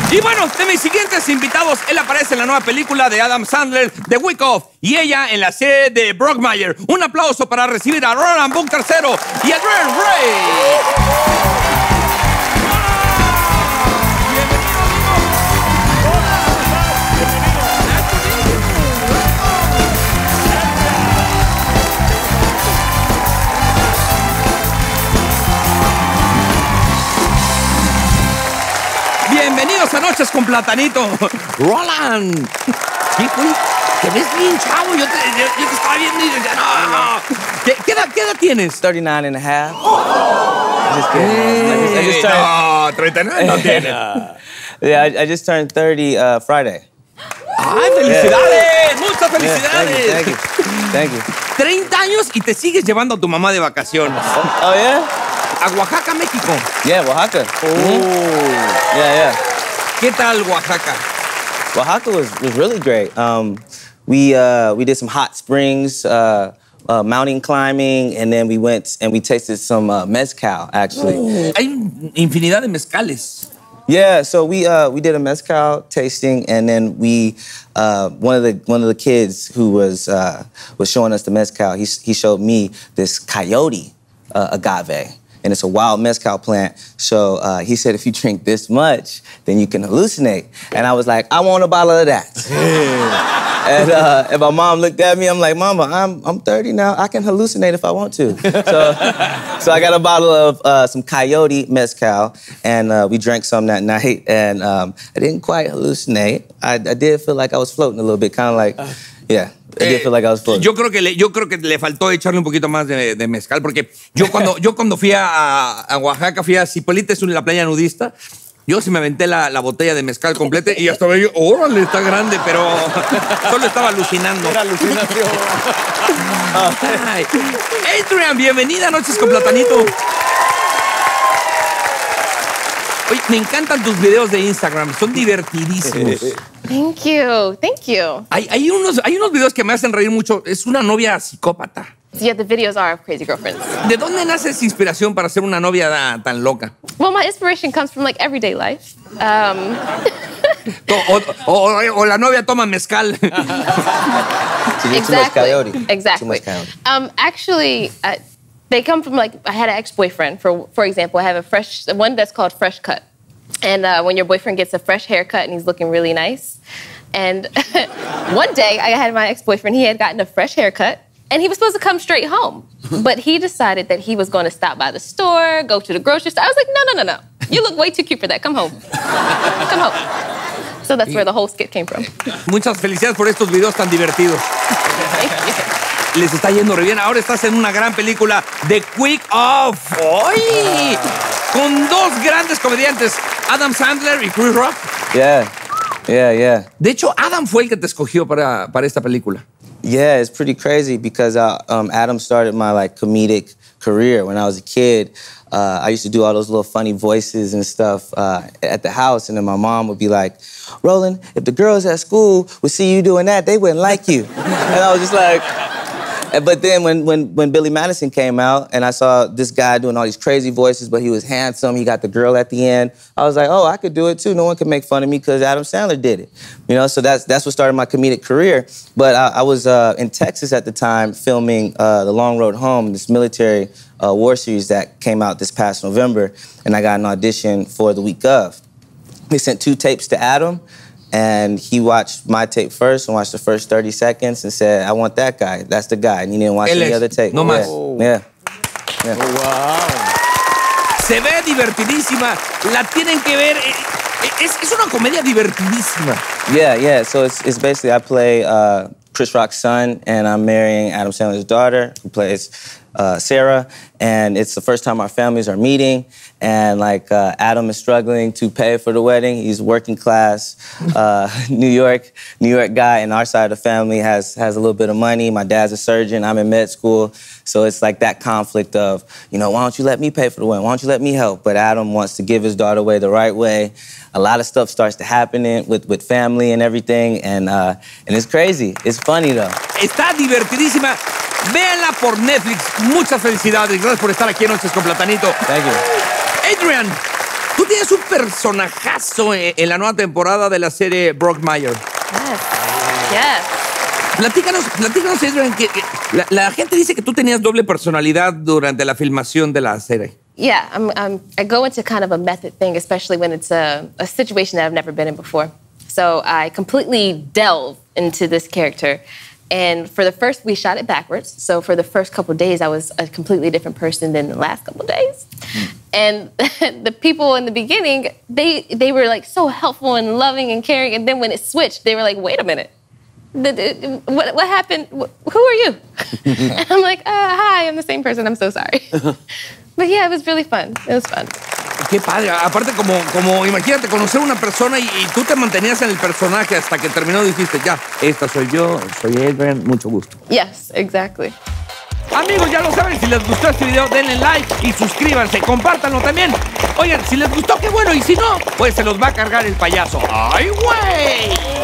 Y bueno, de mis siguientes invitados, él aparece en la nueva película de Adam Sandler, The Week Off, y ella en la serie de Brockmire. Un aplauso para recibir a Roland Book III y a Adrian Ray. Bienvenidos a Noches con Platanito. Roland. Sí, güey. Te ves bien, chavo. Yo te estaba viendo y decía, no. ¿Qué edad tienes? 39 and a half. Just kidding. I just turned... 39 no tienes. Yeah, I just turned 30 Friday. ¡Ay, felicidades! ¡Muchas felicidades! Yeah, thank you. 30 años y te sigues llevando a tu mamá de vacaciones. Oh, yeah? A Oaxaca, México. Yeah, Oaxaca. Yeah. ¿Qué tal Oaxaca? Oaxaca was really great. We did some hot springs, mountain climbing, and then we went and we tasted some mezcal, actually. Hay infinidad de mezcales. Yeah, so we did a mezcal tasting, and then we one of the kids who was showing us the mezcal, he showed me this coyote agave. And it's a wild mezcal plant. So he said, if you drink this much, then you can hallucinate. And I was like, I want a bottle of that. And my mom looked at me, I'm like, Mama, I'm 30 now. I can hallucinate if I want to. So I got a bottle of some coyote mezcal, and we drank some that night. And I didn't quite hallucinate. I did feel like I was floating a little bit, kind of like, yeah. Yo creo que le faltó echarle un poquito más de mezcal, porque yo cuando fui a Oaxaca, fui a Zipolite, en la playa nudista, yo sí me aventé la botella de mezcal completa y hasta yo, órale, está grande, pero solo estaba alucinando. Era alucinación. Ay. Adrian, bienvenida a Noches con Platanito. Oye, me encantan tus videos de Instagram, son divertidísimos. Thank you. Hay unos videos que me hacen reír mucho. Es una novia psicópata. Yeah, the videos are of crazy girlfriends. ¿De dónde nace esa inspiración para ser una novia tan loca? Well, my inspiration comes from like everyday life. O la novia toma mezcal. Exactly. Actually, they come from like, I had an ex-boyfriend, for example. I have one that's called Fresh Cut. And when your boyfriend gets a fresh haircut and he's looking really nice. And one day I had my ex-boyfriend, he had gotten a fresh haircut and he was supposed to come straight home. But he decided that he was going to stop by the store, go to the grocery store. I was like, no. You look way too cute for that. Come home. Come home. So that's where the whole skit came from. Muchas felicidades por estos videos tan divertidos. Thank you. Les está yendo re bien. Ahora estás en una gran película, The Week Off. ¡Ay! Con dos grandes comediantes, Adam Sandler y Chris Rock. Yeah. De hecho, Adam fue el que te escogió para esta película. Yeah, it's pretty crazy because Adam started my comedic career when I was a kid. I used to do all those little funny voices and stuff at the house, and then my mom would be like, Roland, if the girls at school would see you doing that, they wouldn't like you. And I was just like... But then when Billy Madison came out and I saw this guy doing all these crazy voices, but he was handsome, he got the girl at the end, I was like, oh, I could do it too. No one could make fun of me because Adam Sandler did it. You know, so that's what started my comedic career. But I was in Texas at the time filming The Long Road Home, this military war series that came out this past November, and I got an audition for The Week Of. They sent 2 tapes to Adam, and he watched my tape first and watched the first 30 seconds and said, I want that guy. That's the guy. And he didn't watch any other tape. No más. Yeah. Oh, wow. Se ve divertidísima. La tienen que ver. Es una comedia divertidísima. Yeah. So it's basically I play Chris Rock's son, and I'm marrying Adam Sandler's daughter, who plays Sarah. And it's the first time our families are meeting. And Adam is struggling to pay for the wedding. He's working class, New York guy, and our side of the family has a little bit of money. My dad's a surgeon. I'm in med school. So it's like that conflict of, why don't you let me pay for the wedding? Why don't you let me help? But Adam wants to give his daughter away the right way. A lot of stuff starts to happen with family and everything, and it's crazy. It's funny though. Está divertidísima. Véanla por Netflix. Muchas felicidades. Gracias por estar aquí en Noches con Platanito. Thank you. Adrian, Tú tienes un personajazo en la nueva temporada de la serie Brock Meyer. Yes. Platícanos, Adrian, que la gente dice que tú tenías doble personalidad durante la filmación de la serie. Yeah, I go into kind of a method thing, especially when it's a situation that I've never been in before. So I completely delve into this character. And for the first, we shot it backwards. So for the first couple of days, I was a completely different person than the last couple of days. And the people in the beginning, they were like so helpful and loving and caring. And then when it switched, they were like, wait a minute. What happened? Who are you? And I'm like, hi, I'm the same person. I'm so sorry. But yeah, it was really fun. It was fun. Qué padre. Aparte, como imagínate conocer a una persona y tú te mantenías en el personaje hasta que terminó y dijiste, ya, esta soy yo, soy Adrian, mucho gusto. Yes, exactly. Amigos, ya lo saben, si les gustó este video, denle like y suscríbanse, compártanlo también. Oigan, si les gustó, qué bueno, y si no, pues se los va a cargar el payaso. ¡Ay, güey!